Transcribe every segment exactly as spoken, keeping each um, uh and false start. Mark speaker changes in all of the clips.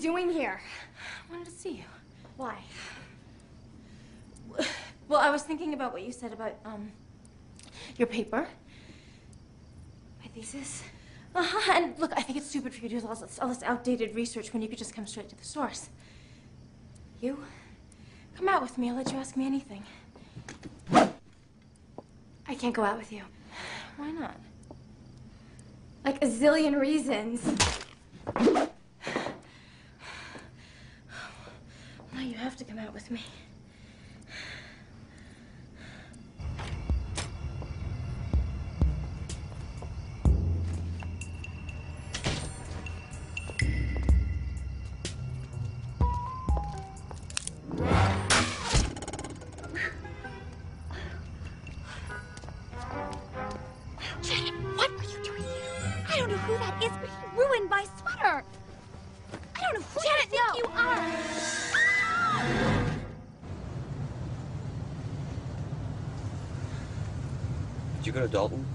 Speaker 1: doing here?
Speaker 2: I wanted to see you.
Speaker 1: Why?
Speaker 2: Well, I was thinking about what you said about, um, your paper. My thesis. Uh-huh, and look, I think it's stupid for you to do all this, all this outdated research when you could just come straight to the source. You? Come out with me, I'll let you ask me anything.
Speaker 1: I can't go out with you.
Speaker 2: Why not?
Speaker 1: Like a zillion reasons.
Speaker 2: Now you have to come out with me.
Speaker 3: Did you go to Dalton?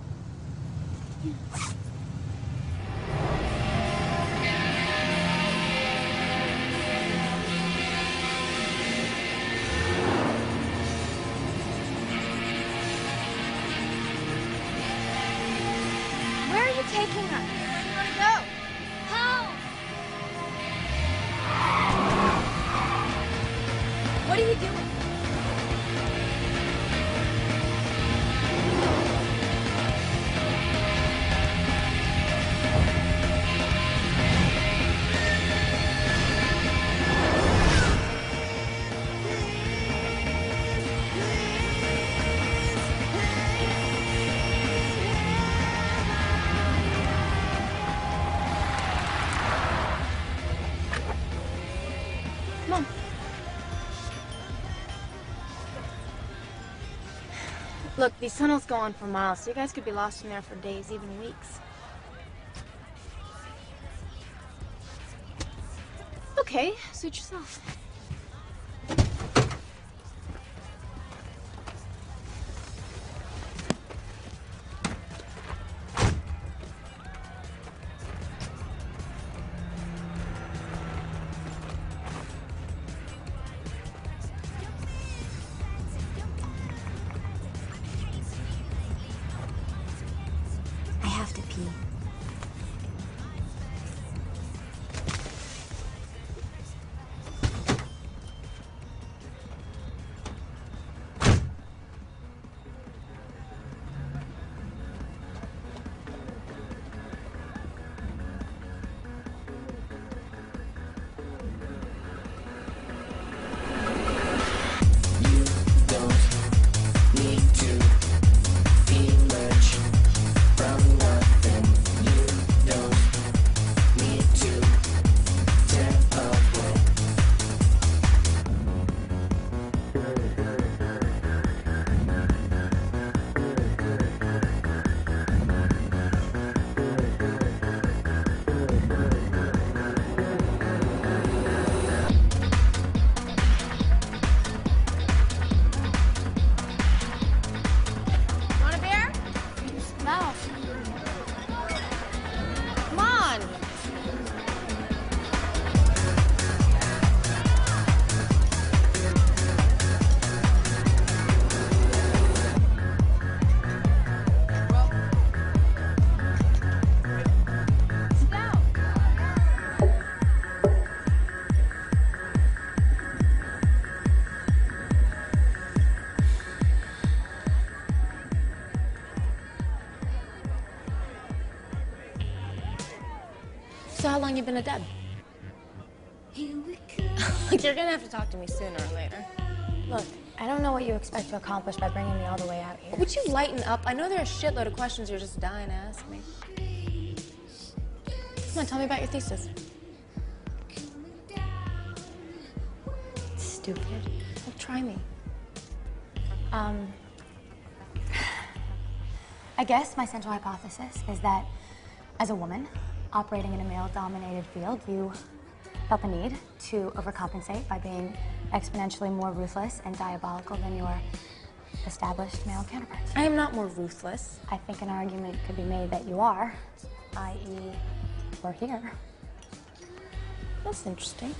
Speaker 1: Where are you taking her?
Speaker 2: Where do you want to go?
Speaker 1: Home! What are you doing?
Speaker 2: Look, these tunnels go on for miles, so you guys could be lost in there for days, even weeks. Okay, suit yourself.
Speaker 1: I have to pee.
Speaker 2: So how long you been a deb? Look, you're gonna have to talk to me sooner or later.
Speaker 1: Look, I don't know what you expect to accomplish by bringing me all the way out here.
Speaker 2: Would you lighten up? I know there are a shitload of questions you're just dying to ask me. Come on, tell me about your thesis.
Speaker 1: Stupid.
Speaker 2: Well, try me.
Speaker 1: Um, I guess my central hypothesis is that as a woman operating in a male-dominated field, you felt the need to overcompensate by being exponentially more ruthless and diabolical than your established male counterparts.
Speaker 2: I am not more ruthless.
Speaker 1: I think an argument could be made that you are, that is, we're here.
Speaker 2: That's interesting.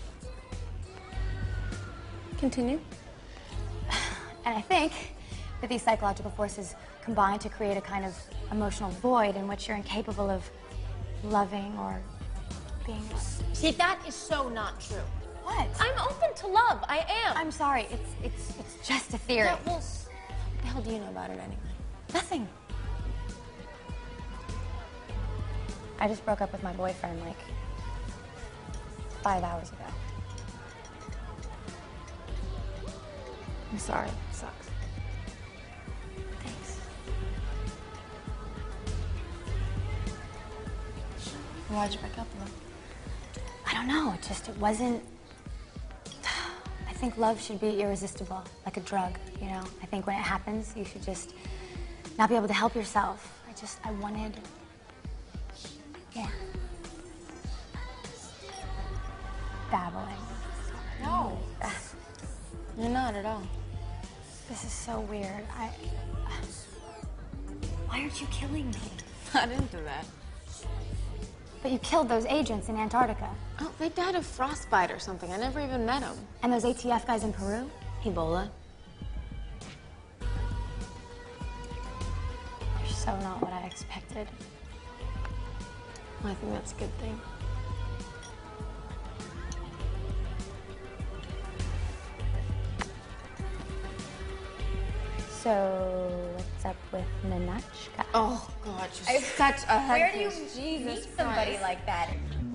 Speaker 2: Continue.
Speaker 1: And I think that these psychological forces combine to create a kind of emotional void in which you're incapable of loving or being loved.
Speaker 2: See, that is so not true.
Speaker 1: What?
Speaker 2: I'm open to love. I am.
Speaker 1: I'm sorry. It's it's it's just a theory.
Speaker 2: Yeah, well, what the hell do you know about it anyway?
Speaker 1: Nothing. I just broke up with my boyfriend like five hours ago.
Speaker 2: I'm sorry. It sucks.
Speaker 1: Thanks.
Speaker 2: Why'd you break up with him?
Speaker 1: I don't know. It just it wasn't. I think love should be irresistible, like a drug. You know. I think when it happens, you should just not be able to help yourself. I just I wanted. Yeah. Babbling.
Speaker 2: No. You're not at all.
Speaker 1: This is so weird. I. Why aren't you killing me?
Speaker 2: I didn't do that.
Speaker 1: But you killed those agents in Antarctica.
Speaker 2: Oh, they died of frostbite or something. I never even met them.
Speaker 1: And those A T F guys in Peru?
Speaker 2: Ebola.
Speaker 1: You're so not what I expected.
Speaker 2: I think that's a good thing.
Speaker 1: So, what's up with Ninotchka?
Speaker 2: Oh, God, you're such a head
Speaker 1: Where do you
Speaker 2: case.
Speaker 1: meet somebody like that?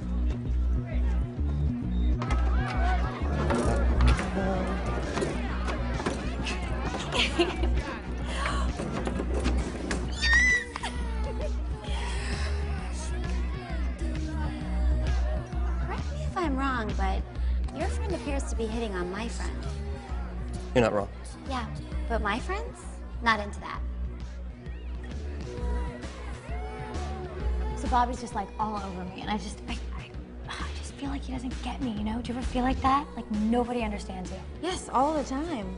Speaker 4: Correct me if I'm wrong, but your friend appears to be hitting on my friend.
Speaker 3: You're not wrong.
Speaker 4: Yeah, but my friend's not into that.
Speaker 1: So Bobby's just like all over me, and I just, I, I, I just feel like he doesn't get me, you know? Do you ever feel like that? Like nobody understands you.
Speaker 2: Yes, all the time.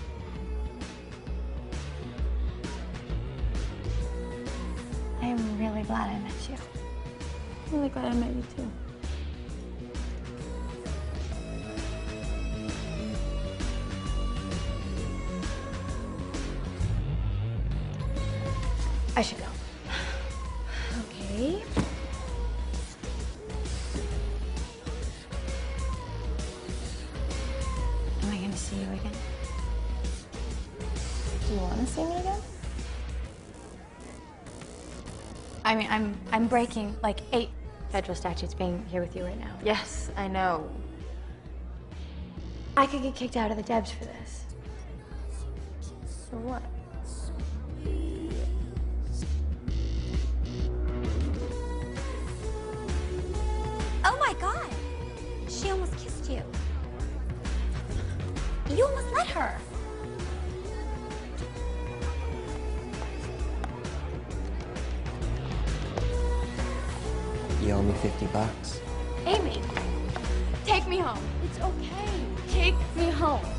Speaker 1: I am really glad I met you.
Speaker 2: I'm really glad I met you, too.
Speaker 1: I should go.
Speaker 2: Okay.
Speaker 1: Am I gonna see you again?
Speaker 2: Do you want to see me again?
Speaker 1: I mean, I'm, I'm breaking like eight federal statutes being here with you right now.
Speaker 2: Yes, I know.
Speaker 1: I could get kicked out of the Debs for this.
Speaker 2: For what?
Speaker 4: Oh my God! She almost kissed you. You almost let her.
Speaker 3: You owe me fifty bucks.
Speaker 2: Amy, take me home. It's okay. Take me home.